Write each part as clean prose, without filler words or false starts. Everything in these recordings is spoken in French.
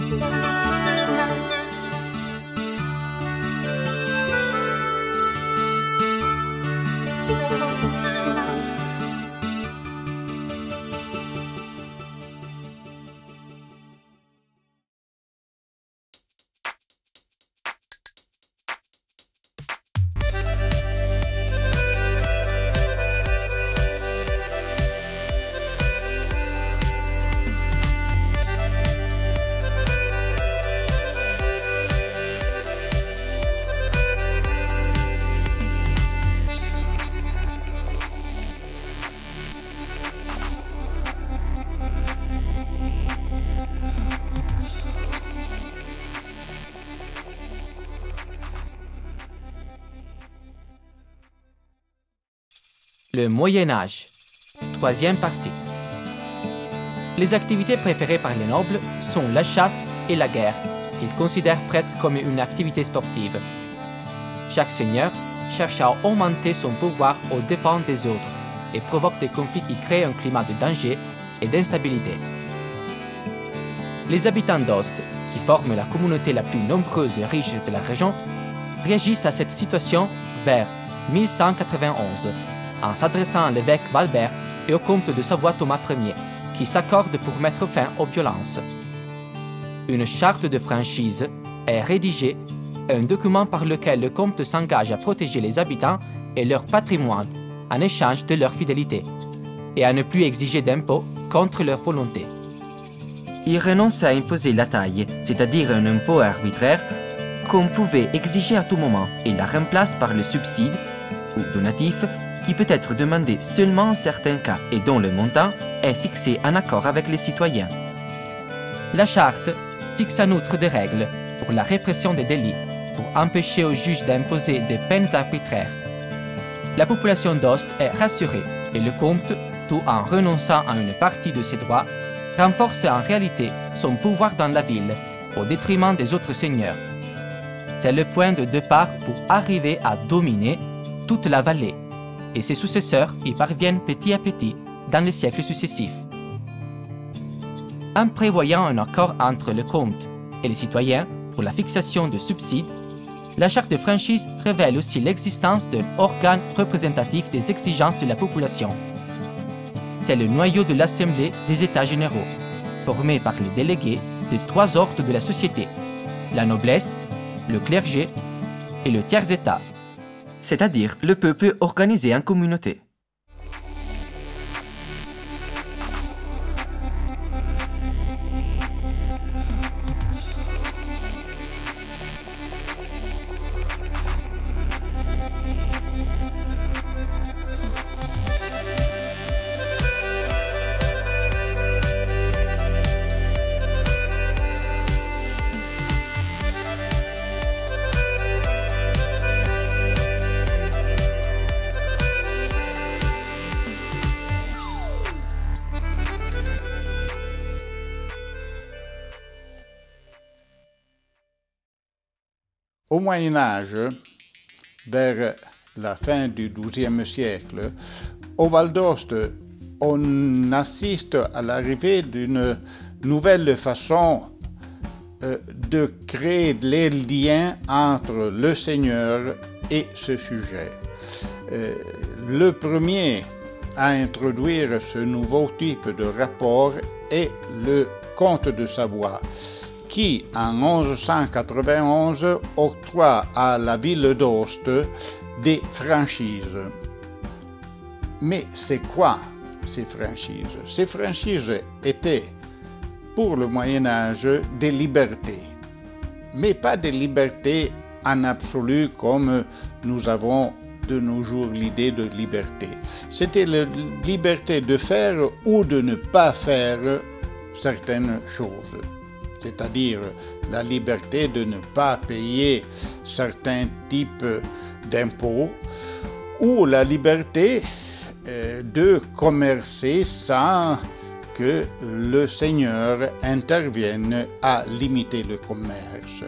Le Moyen Âge, troisième partie. Les activités préférées par les nobles sont la chasse et la guerre, qu'ils considèrent presque comme une activité sportive. Chaque seigneur cherche à augmenter son pouvoir aux dépens des autres et provoque des conflits qui créent un climat de danger et d'instabilité. Les habitants d'Ost, qui forment la communauté la plus nombreuse et riche de la région, réagissent à cette situation vers 1191, en s'adressant à l'évêque Valbert et au comte de Savoie Thomas Ier, qui s'accordent pour mettre fin aux violences. Une charte de franchise est rédigée, un document par lequel le comte s'engage à protéger les habitants et leur patrimoine en échange de leur fidélité, et à ne plus exiger d'impôts contre leur volonté. Il renonce à imposer la taille, c'est-à-dire un impôt arbitraire, qu'on pouvait exiger à tout moment, et la remplace par le subside, ou donatif, qui peut être demandé seulement en certains cas et dont le montant est fixé en accord avec les citoyens. La charte fixe en outre des règles pour la répression des délits, pour empêcher aux juges d'imposer des peines arbitraires. La population d'Ost est rassurée et le comte, tout en renonçant à une partie de ses droits, renforce en réalité son pouvoir dans la ville, au détriment des autres seigneurs. C'est le point de départ pour arriver à dominer toute la vallée, et ses successeurs y parviennent petit à petit dans les siècles successifs. En prévoyant un accord entre le comte et les citoyens pour la fixation de subsides, la charte de franchise révèle aussi l'existence d'un organe représentatif des exigences de la population. C'est le noyau de l'Assemblée des États généraux, formé par les délégués de trois ordres de la société, la noblesse, le clergé et le tiers-état, c'est-à-dire le peuple organisé en communauté. Au Moyen Âge, vers la fin du XIIe siècle, au Val d'Ost, on assiste à l'arrivée d'une nouvelle façon de créer les liens entre le seigneur et ce sujet. Le premier à introduire ce nouveau type de rapport est le comte de Savoie, qui, en 1191, octroie à la ville d'Ost des franchises. Mais c'est quoi ces franchises? Ces franchises étaient, pour le Moyen Âge, des libertés, mais pas des libertés en absolu comme nous avons de nos jours l'idée de liberté. C'était la liberté de faire ou de ne pas faire certaines choses. C'est-à-dire la liberté de ne pas payer certains types d'impôts, ou la liberté de commercer sans que le seigneur intervienne à limiter le commerce.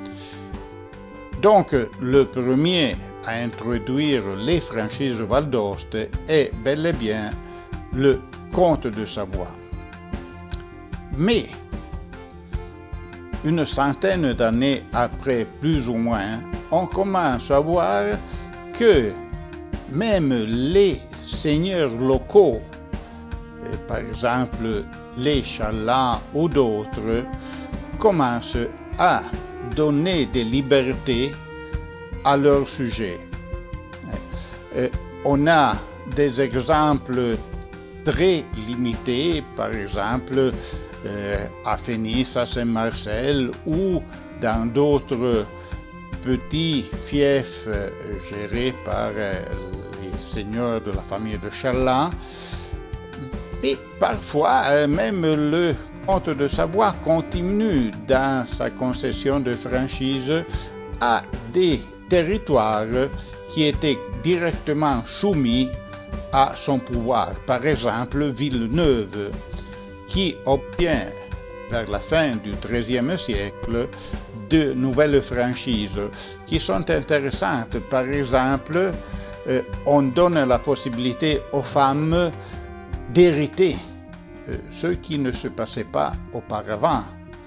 Donc, le premier à introduire les franchises Val d'Ost est bel et bien le comte de Savoie. Mais une centaine d'années après, plus ou moins, on commence à voir que même les seigneurs locaux, par exemple les Chalans ou d'autres, commencent à donner des libertés à leur sujet. On a des exemples très limités, par exemple à Fénis, à Saint-Marcel ou dans d'autres petits fiefs gérés par les seigneurs de la famille de Chaland. Et parfois, même le comte de Savoie continue dans sa concession de franchise à des territoires qui étaient directement soumis à son pouvoir. Par exemple, Villeneuve, qui obtient vers la fin du XIIIe siècle de nouvelles franchises qui sont intéressantes. Par exemple, on donne la possibilité aux femmes d'hériter, ce qui ne se passait pas auparavant.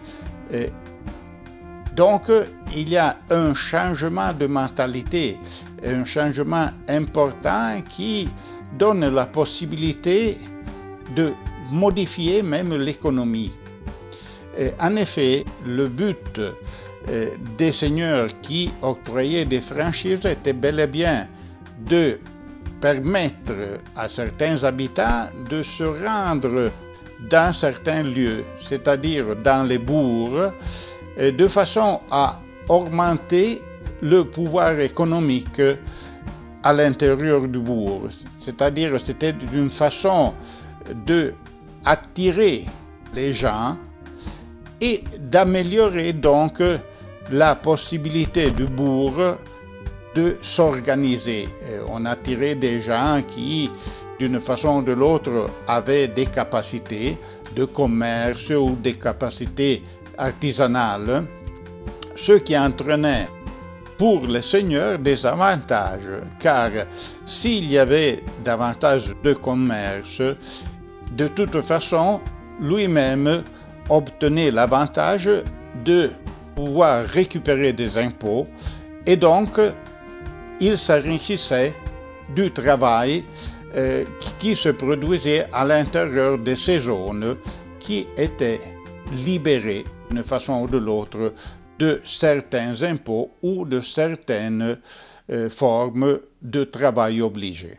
Donc, il y a un changement de mentalité, un changement important qui donne la possibilité de modifier même l'économie. En effet, le but des seigneurs qui octroyaient des franchises était bel et bien de permettre à certains habitants de se rendre dans certains lieux, c'est-à-dire dans les bourgs, de façon à augmenter le pouvoir économique à l'intérieur du bourg. C'est-à-dire, c'était une façon d'attirer les gens et d'améliorer donc la possibilité du bourg de s'organiser. On attirait des gens qui, d'une façon ou de l'autre, avaient des capacités de commerce ou des capacités artisanales, ce qui entraînait pour les seigneurs des avantages, car s'il y avait davantage de commerce, de toute façon, lui-même obtenait l'avantage de pouvoir récupérer des impôts et donc il s'enrichissait du travail qui se produisait à l'intérieur de ces zones qui étaient libérées d'une façon ou de l'autre de certains impôts ou de certaines formes de travail obligé.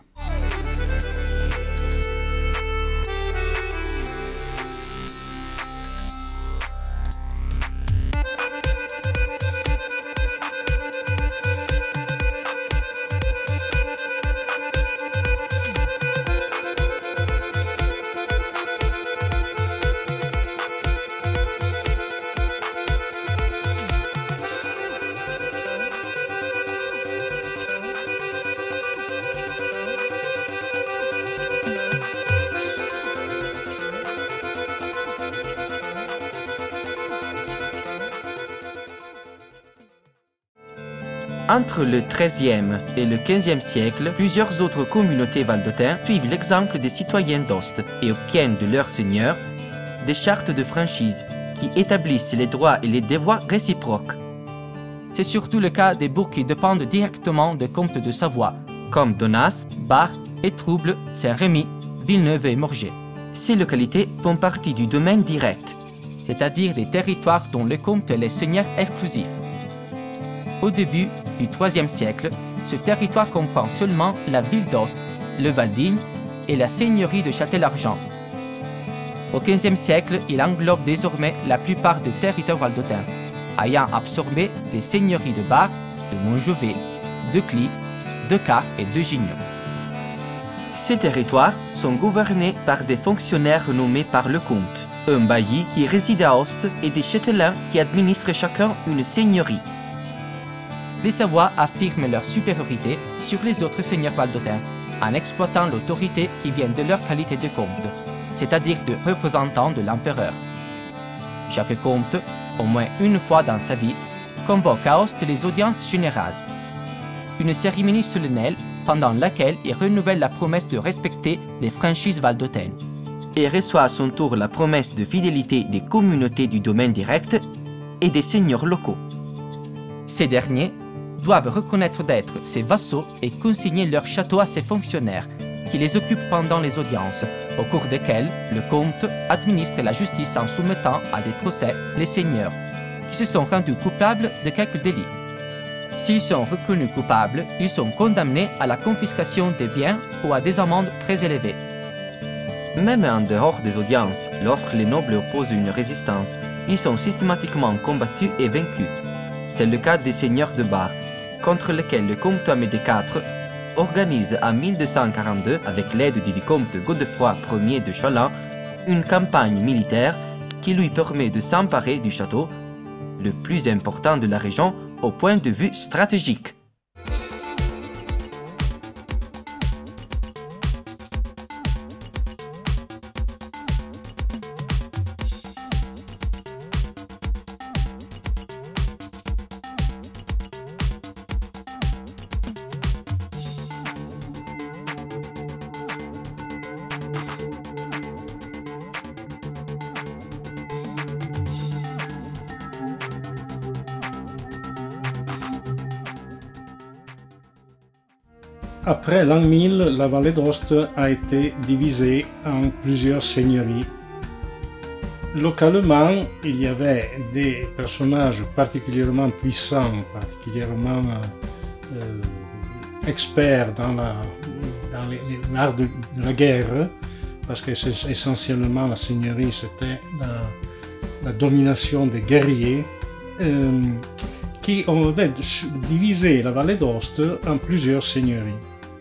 Entre le XIIIe et le XVe siècle, plusieurs autres communautés valdôtaines suivent l'exemple des citoyens d'Ost et obtiennent de leurs seigneurs des chartes de franchise qui établissent les droits et les devoirs réciproques. C'est surtout le cas des bourgs qui dépendent directement des comtes de Savoie, comme Donnas, Bar, Étroubles, Saint-Rémy, Villeneuve et Morges. Ces localités font partie du domaine direct, c'est-à-dire des territoires dont le comte est le seigneur exclusif. Au début du IIIe siècle, ce territoire comprend seulement la ville d'Ost, le Val-d'Igne et la seigneurie de Châtel-Argent. Au XVe siècle, il englobe désormais la plupart des territoires valdôtains, ayant absorbé les seigneuries de Bar, de Montjovet, de Cly, de Quart et de Gignon. Ces territoires sont gouvernés par des fonctionnaires nommés par le comte, un bailli qui réside à Ost et des châtelains qui administrent chacun une seigneurie. Les Savoie affirment leur supériorité sur les autres seigneurs valdôtains en exploitant l'autorité qui vient de leur qualité de comte, c'est-à-dire de représentant de l'empereur. Chaque comte, au moins une fois dans sa vie, convoque à Ost les audiences générales, une cérémonie solennelle pendant laquelle il renouvelle la promesse de respecter les franchises valdôtaines. Et reçoit à son tour la promesse de fidélité des communautés du domaine direct et des seigneurs locaux. Ces derniers doivent reconnaître d'être ses vassaux et consigner leur château à ses fonctionnaires, qui les occupent pendant les audiences, au cours desquelles le comte administre la justice en soumettant à des procès les seigneurs, qui se sont rendus coupables de quelques délits. S'ils sont reconnus coupables, ils sont condamnés à la confiscation des biens ou à des amendes très élevées. Même en dehors des audiences, lorsque les nobles opposent une résistance, ils sont systématiquement combattus et vaincus. C'est le cas des seigneurs de Bar, contre lesquels le comte Amédée IV organise en 1242, avec l'aide du vicomte Godefroy Ier de Challant, une campagne militaire qui lui permet de s'emparer du château, le plus important de la région au point de vue stratégique. Après l'an 1000, la vallée d'Aoste a été divisée en plusieurs seigneuries. Localement, il y avait des personnages particulièrement puissants, particulièrement experts dans l'art de la guerre, parce que essentiellement la seigneurie c'était la domination des guerriers, qui ont divisé la vallée d'Aoste en plusieurs seigneuries.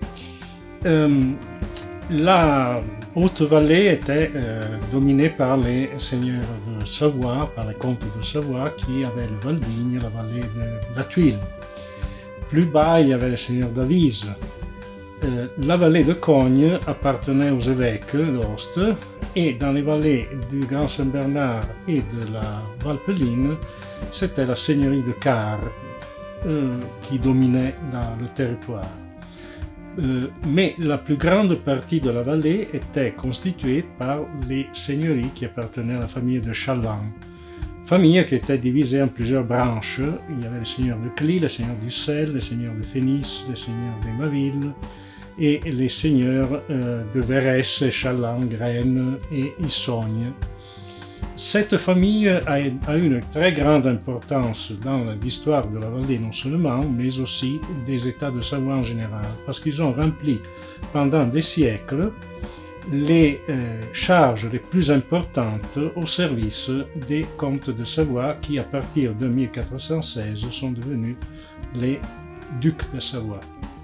La Haute-Vallée était dominée par les seigneurs de Savoie, par les comtes de Savoie qui avaient le Val-Digne, la vallée de la Tuile. Plus bas, il y avait les seigneurs d'Avise. La vallée de Cogne appartenait aux évêques d'Aoste, et dans les vallées du Grand Saint-Bernard et de la Valpeline, c'était la seigneurie de Car qui dominait le territoire. Mais la plus grande partie de la vallée était constituée par les seigneuries qui appartenaient à la famille de Challant. Famille qui était divisée en plusieurs branches. Il y avait les seigneurs de Cly, les seigneurs du Sel, les seigneurs de Fénis, les seigneurs d'Aimaville et les seigneurs de Verès, Challant, Graines et Issogne. Cette famille a une très grande importance dans l'histoire de la vallée non seulement, mais aussi des États de Savoie en général, parce qu'ils ont rempli pendant des siècles les charges les plus importantes au service des comtes de Savoie qui, à partir de 1416, sont devenus les ducs de Savoie.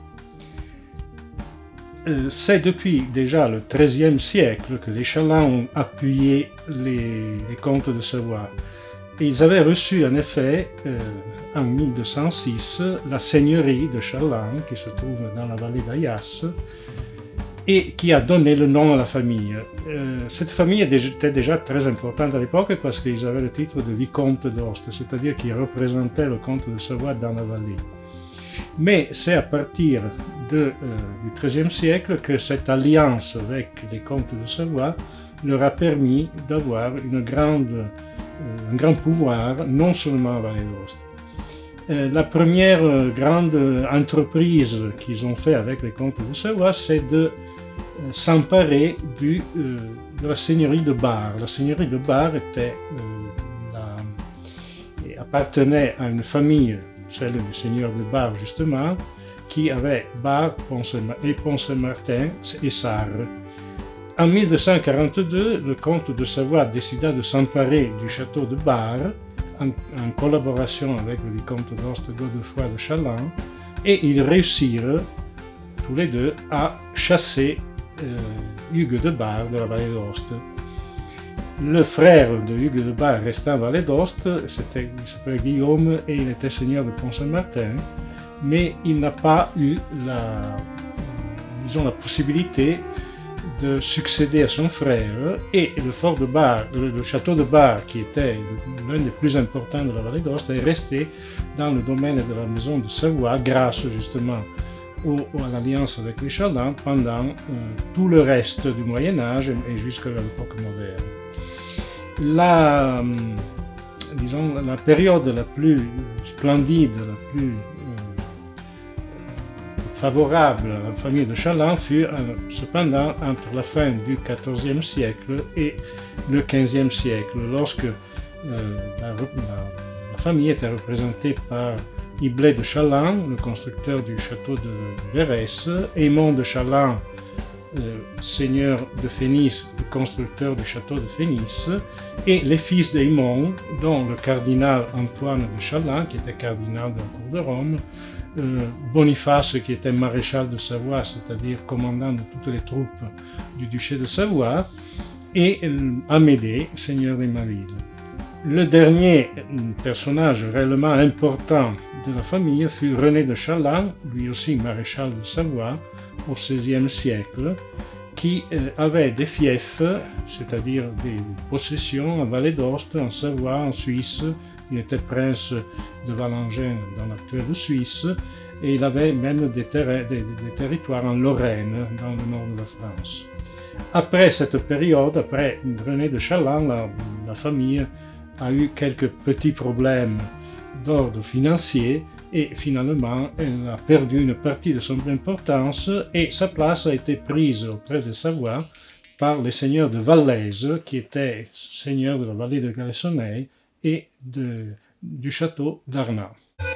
C'est depuis déjà le XIIIe siècle que les Challant ont appuyé les comtes de Savoie. Et ils avaient reçu en effet, en 1206, la seigneurie de Challant, qui se trouve dans la vallée d'Ayas, et qui a donné le nom à la famille. Cette famille était déjà très importante à l'époque parce qu'ils avaient le titre de vicomte d'Aoste, c'est-à-dire qu'ils représentaient le comte de Savoie dans la vallée. Mais c'est à partir du XIIIe siècle que cette alliance avec les comtes de Savoie leur a permis d'avoir un grand pouvoir, non seulement à Vallée d'Aoste. La première grande entreprise qu'ils ont fait avec les comtes de Savoie, c'est de s'emparer de la seigneurie de Bar. La seigneurie de Bar appartenait à une famille, celle du seigneur de Bar justement, qui avait Bar et Pont-Saint-Martin et Sarre. En 1242, le comte de Savoie décida de s'emparer du château de Bar en collaboration avec le vicomte d'Aoste Godefroy de Challant, et ils réussirent tous les deux à chasser Hugues de Bar de la vallée d'Aoste. Le frère de Hugues de Bar restait en vallée d'Aoste, il s'appelait Guillaume et il était seigneur de Pont-Saint-Martin, mais il n'a pas eu la possibilité de succéder à son frère, et le fort de Bar, le château de Bar, qui était l'un des plus importants de la vallée d'Aoste, est resté dans le domaine de la maison de Savoie grâce justement à l'alliance avec les Challant pendant tout le reste du Moyen-Âge et jusqu'à l'époque moderne. disons, la période la plus splendide, la plus favorable à la famille de Challant fut cependant entre la fin du XIVe siècle et le XVe siècle, lorsque la famille était représentée par Iblet de Challant, le constructeur du château de Verrès, Aymon de Challant, seigneur de Fénis, le constructeur du château de Fénis, et les fils d'Aymon, dont le cardinal Antoine de Challant, qui était cardinal de la cour de Rome, Boniface, qui était maréchal de Savoie, c'est-à-dire commandant de toutes les troupes du duché de Savoie, et Amédée, seigneur d'Aimarville. Le dernier personnage réellement important de la famille fut René de Challant, lui aussi maréchal de Savoie, au XVIe siècle, qui avait des fiefs, c'est-à-dire des possessions en Vallée d'Aoste, en Savoie, en Suisse. Il était prince de Valangin dans l'actuelle Suisse, et il avait même des territoires en Lorraine, dans le nord de la France. Après cette période, après René de Challant, la famille a eu quelques petits problèmes d'ordre financier, et finalement elle a perdu une partie de son importance et sa place a été prise auprès de Savoie par les seigneurs de Vallaise, qui étaient seigneurs de la vallée de Galaissonnet et du château d'Arnas.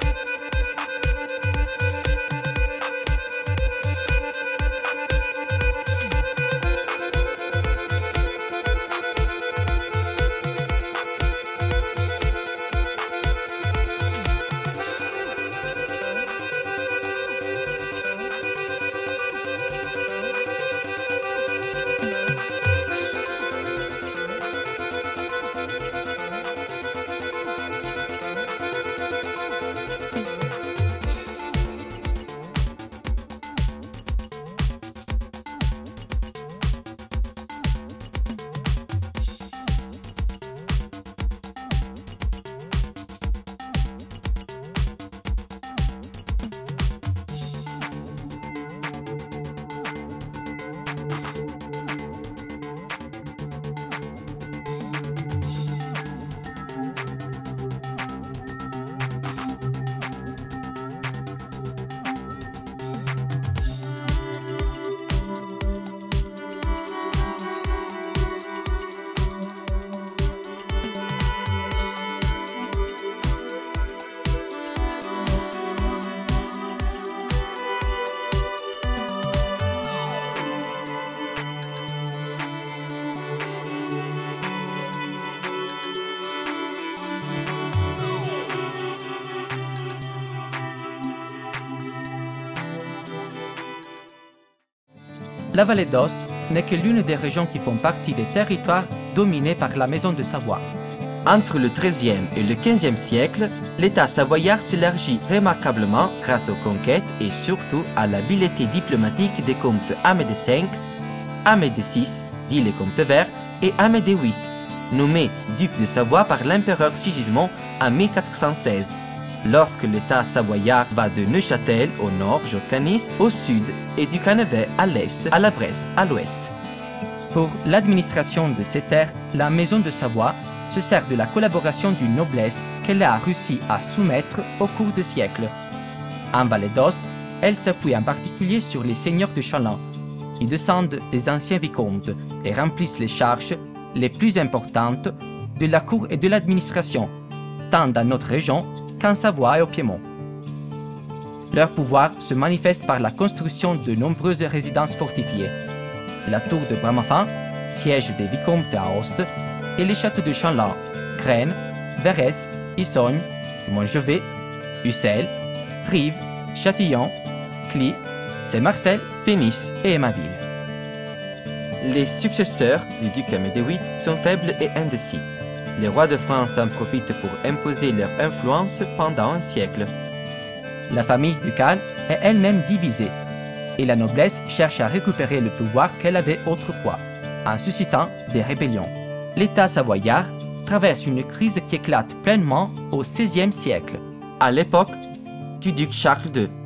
La vallée d'Aoste n'est que l'une des régions qui font partie des territoires dominés par la Maison de Savoie. Entre le XIIIe et le XVe siècle, l'État savoyard s'élargit remarquablement grâce aux conquêtes et surtout à l'habileté diplomatique des comtes Amédée V, Amédée VI, dit les comtes verts, et Amédée VIII, nommé duc de Savoie par l'empereur Sigismond en 1416, lorsque l'État savoyard va de Neuchâtel au nord jusqu'à Nice au sud et du Cannevet à l'est à la Bresse à l'ouest. Pour l'administration de ces terres, la Maison de Savoie se sert de la collaboration d'une noblesse qu'elle a réussi à soumettre au cours des siècles. En Vallée d'Aoste, elle s'appuie en particulier sur les seigneurs de Challant, qui descendent des anciens vicomtes et remplissent les charges les plus importantes de la cour et de l'administration, tant dans notre région qu'en Savoie et au Piémont. Leur pouvoir se manifeste par la construction de nombreuses résidences fortifiées. La tour de Bramafan, siège des vicomtes à Aoste, et les châteaux de Chanlant, Graines, Verrès, Issogne, Montgevet, Ussel, Rives, Châtillon, Cly, Saint-Marcel, Fénis et Aimarville. Les successeurs du duc Amédée VIII sont faibles et indécis. Les rois de France en profitent pour imposer leur influence pendant un siècle. La famille ducale est elle-même divisée, et la noblesse cherche à récupérer le pouvoir qu'elle avait autrefois, en suscitant des rébellions. L'État savoyard traverse une crise qui éclate pleinement au XVIe siècle, à l'époque du duc Charles II.